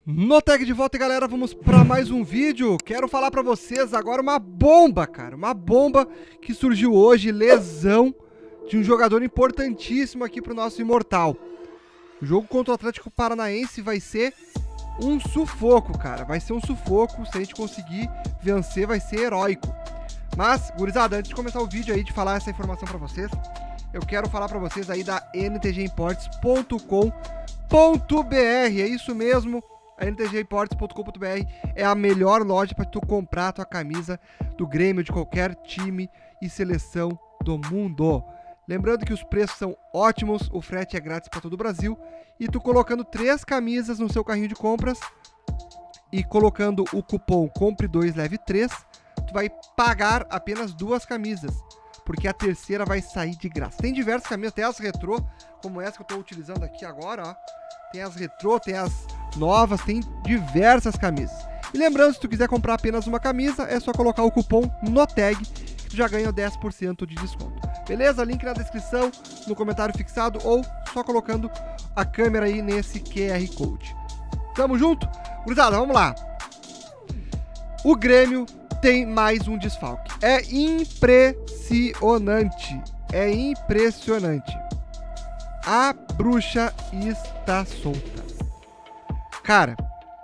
Noteg de volta, galera, vamos para mais um vídeo. Quero falar para vocês agora uma bomba, cara. Uma bomba que surgiu hoje, lesão de um jogador importantíssimo aqui pro nosso Imortal. O jogo contra o Atlético Paranaense vai ser um sufoco, cara. Vai ser um sufoco, se a gente conseguir vencer vai ser heróico. Mas, gurizada, antes de começar o vídeo aí, de falar essa informação para vocês, eu quero falar para vocês aí da ntgimports.com.br. É isso mesmo. A ntgimports.com.br é a melhor loja para tu comprar a tua camisa do Grêmio, de qualquer time e seleção do mundo. Lembrando que os preços são ótimos, o frete é grátis para todo o Brasil, e tu colocando 3 camisas no seu carrinho de compras e colocando o cupom COMPRE2 LEVE 3, tu vai pagar apenas 2 camisas, porque a terceira vai sair de graça. Tem diversas camisas, tem as retrô, como essa que eu estou utilizando aqui agora, ó. Tem as retrô, tem as novas, tem diversas camisas. E lembrando, se tu quiser comprar apenas uma camisa, é só colocar o cupom NOTEG, que tu já ganha 10% de desconto. Beleza? Link na descrição, no comentário fixado, ou só colocando a câmera aí nesse QR Code. Tamo junto? Gurizada, vamos lá. O Grêmio tem mais um desfalque. É impressionante. É impressionante. A bruxa está solta. Cara,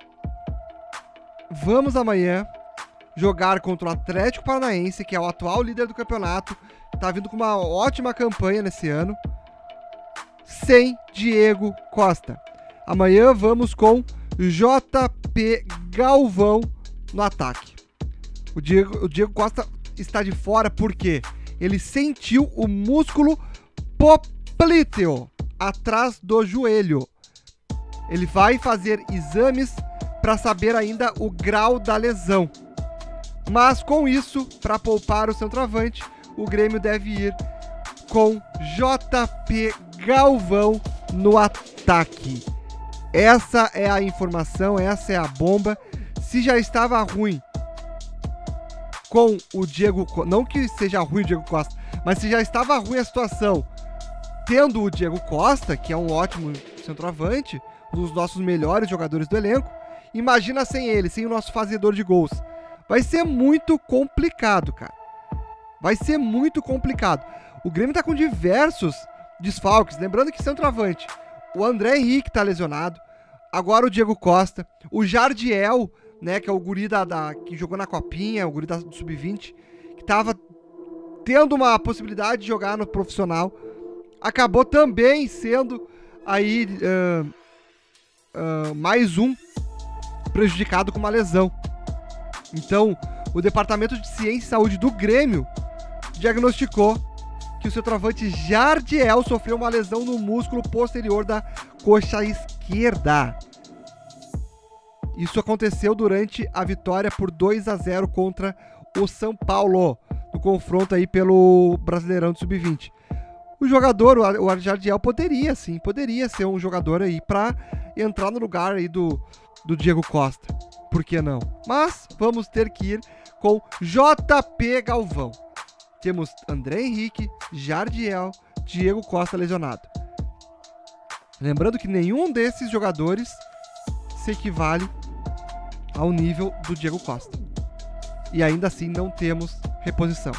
vamos amanhã jogar contra o Atlético Paranaense, que é o atual líder do campeonato, tá vindo com uma ótima campanha nesse ano, sem Diego Costa. Amanhã vamos com JP Galvão no ataque. O Diego Costa está de fora porque ele sentiu o músculo popliteo atrás do joelho. Ele vai fazer exames para saber ainda o grau da lesão. Mas com isso, para poupar o centroavante, o Grêmio deve ir com JP Galvão no ataque. Essa é a informação, essa é a bomba. Se já estava ruim com o Diego, não que seja ruim o Diego Costa, mas se já estava ruim a situação tendo o Diego Costa, que é um ótimo centroavante, um dos nossos melhores jogadores do elenco, imagina sem ele, sem o nosso fazedor de gols. Vai ser muito complicado, cara. Vai ser muito complicado. O Grêmio tá com diversos desfalques. Lembrando que centroavante, o André Henrique tá lesionado. Agora o Diego Costa. O Jardiel, né, que é o guri que jogou na Copinha, o guri do Sub-20, que tava tendo uma possibilidade de jogar no profissional, acabou também sendo aí mais um prejudicado com uma lesão. Então, o Departamento de Ciência e Saúde do Grêmio diagnosticou que o centroavante Jardiel sofreu uma lesão no músculo posterior da coxa esquerda. Isso aconteceu durante a vitória por 2-0 contra o São Paulo, no confronto aí pelo Brasileirão de Sub-20. O jogador, o Jardiel, poderia ser um jogador aí para entrar no lugar aí do Diego Costa. Por que não? Mas vamos ter que ir com JP Galvão. Temos André Henrique, Jardiel, Diego Costa lesionado. Lembrando que nenhum desses jogadores se equivale ao nível do Diego Costa. E ainda assim não temos reposição.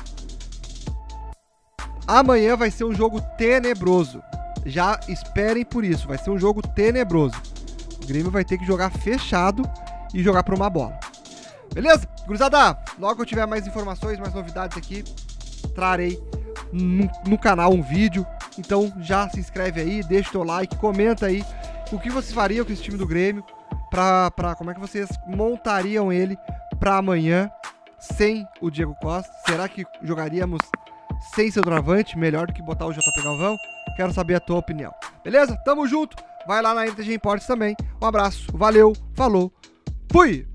Amanhã vai ser um jogo tenebroso. Já esperem por isso, vai ser um jogo tenebroso. O Grêmio vai ter que jogar fechado e jogar por uma bola. Beleza? Gurizada, logo que eu tiver mais informações, mais novidades aqui, trarei no canal um vídeo. Então já se inscreve aí, deixa o teu like, comenta aí o que vocês fariam com esse time do Grêmio, como é que vocês montariam ele para amanhã sem o Diego Costa. Será que jogaríamos sem centroavante, melhor do que botar o JP Galvão? Quero saber a tua opinião. Beleza? Tamo junto. Vai lá na NTG Imports também. Um abraço. Valeu. Falou. Fui!